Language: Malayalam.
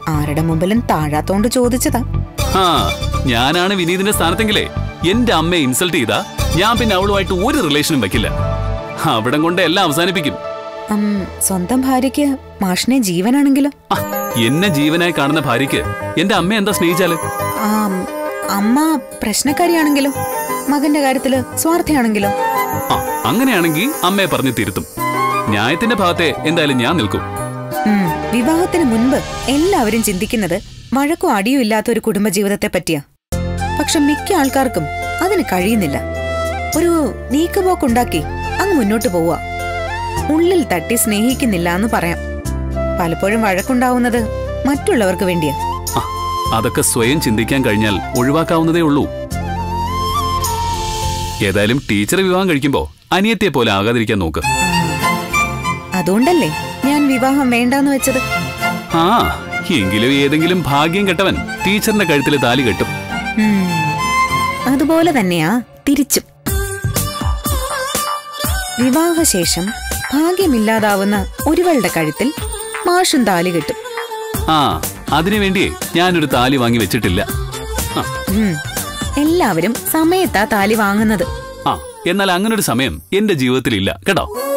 ആരുടെ മുമ്പിലും താഴാത്തോണ്ട് ചോദിച്ചതാ. ആ ഞാനാണ് വിനീതിന്റെ സ്ഥാനത്തെങ്കിലേ എന്റെ അമ്മയെ ഇൻസൾട്ട് ചെയ്താ ഞാൻ പിന്നെ അവളുമായിട്ട് ഒരു റിലേഷനും വെക്കില്ല. അവിടം കൊണ്ട് എല്ലാം അവസാനിപ്പിക്കും. സ്വന്തം ഭാര്യയ്ക്ക് മാഷിനെ ജീവനാണെങ്കിലോ? എന്നെ ജീവനായി കാണുന്ന ഭാര്യയ്ക്ക് എന്റെ അമ്മ എന്താ സ്നേഹിച്ചാല്? അമ്മ പ്രശ്നക്കാരിയാണെങ്കിലോ? മകന്റെ കാര്യത്തില് സ്വാർത്ഥയാണെങ്കിലോ? അങ്ങനെയാണെങ്കിൽ അമ്മയെ പറഞ്ഞു തിരുത്തും. ന്യായത്തിന്റെ ഭാഗത്തെ എന്തായാലും ഞാൻ നിൽക്കും. വിവാഹത്തിന് മുൻപ് എല്ലാവരും ചിന്തിക്കുന്നത് വഴക്കോ അടിയോ ഇല്ലാത്ത ഒരു കുടുംബജീവിതത്തെ പറ്റിയാ. പക്ഷെ മിക്ക ആൾക്കാർക്കും അതിന് കഴിയുന്നില്ല. ഒരു നീക്കുപോക്കുണ്ടാക്കി അങ്ങ് മുന്നോട്ട് പോവുക. ഉള്ളിൽ തട്ടി സ്നേഹിക്കുന്നില്ല എന്ന് പറയാം. പലപ്പോഴും വഴക്കുണ്ടാവുന്നത് മറ്റുള്ളവർക്ക് വേണ്ടിയാ. അതൊക്കെ സ്വയം ചിന്തിക്കാൻ കഴിഞ്ഞാൽ ഒഴിവാക്കാവുന്നതേ ഉള്ളൂ. ഏതായാലും ടീച്ചർ വിവാഹം കഴിക്കുമ്പോ അനിയത്തെ പോലെ ആകാതിരിക്കാൻ നോക്ക്. അതുകൊണ്ടല്ലേ ഞാൻ വിവാഹം വേണ്ടാന്ന് വെച്ചത്. എങ്കിലും ഏതെങ്കിലും ഭാഗ്യം കെട്ടവൻ ടീച്ചറിന്റെ കഴുത്തിൽ താലി കെട്ടും. അതുപോലെ തന്നെയാ തിരിച്ചും. വിവാഹശേഷം ഭാഗ്യമില്ലാതാവുന്ന ഒരുവളുടെ കഴുത്തിൽ മാഷും താലി കെട്ടും. അതിനുവേണ്ടി ഞാനൊരു താലി വാങ്ങി വെച്ചിട്ടില്ല. എല്ലാവരും സമയത്താ താലി വാങ്ങുന്നത്. എന്നാൽ അങ്ങനൊരു സമയം എന്റെ ജീവിതത്തിൽ ഇല്ല കേട്ടോ.